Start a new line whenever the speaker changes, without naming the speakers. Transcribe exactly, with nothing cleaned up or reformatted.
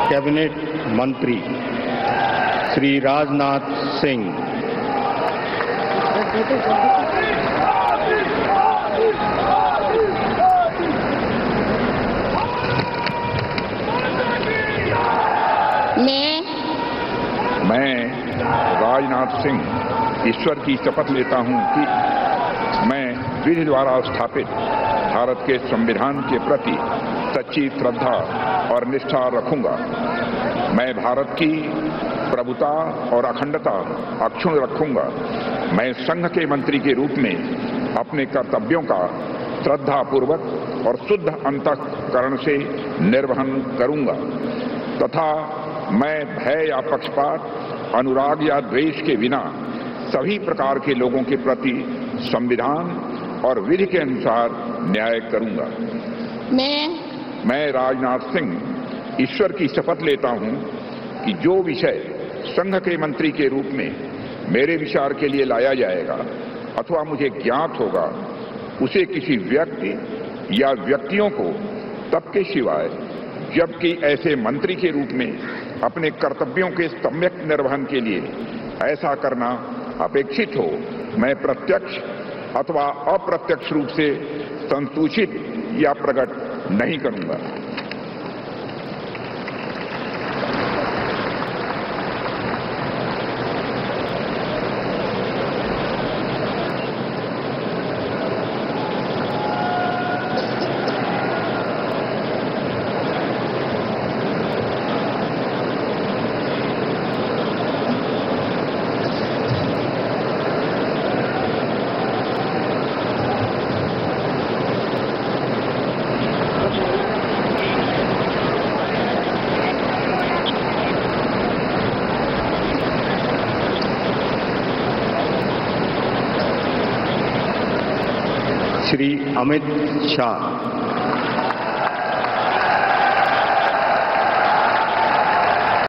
Cabinet मंत्री श्री राजनाथ सिंह,
मैं
मैं राजनाथ सिंह ईश्वर की शपथ लेता हूं कि मैं विधि द्वारा स्थापित भारत के संविधान के प्रति सच्ची श्रद्धा और निष्ठा रखूंगा। मैं भारत की प्रभुता और अखंडता अक्षुण्ण रखूंगा। मैं संघ के मंत्री के रूप में अपने कर्तव्यों का श्रद्धापूर्वक और शुद्ध अंतःकरण से निर्वहन करूंगा तथा मैं भय या पक्षपात, अनुराग या द्वेष के बिना सभी प्रकार के लोगों के प्रति संविधान और विधि के अनुसार न्याय करूंगा।
मैं
मैं राजनाथ सिंह ईश्वर की शपथ लेता हूं कि जो विषय संघ के मंत्री के रूप में मेरे विचार के लिए लाया जाएगा अथवा मुझे ज्ञात होगा, उसे किसी व्यक्ति या व्यक्तियों को तब के सिवाय जबकि ऐसे मंत्री के रूप में अपने कर्तव्यों के सम्यक निर्वहन के लिए ऐसा करना अपेक्षित हो, मैं प्रत्यक्ष अथवा अप्रत्यक्ष रूप से संसूचित या प्रकट नहीं करूंगा।
श्री अमित शाह।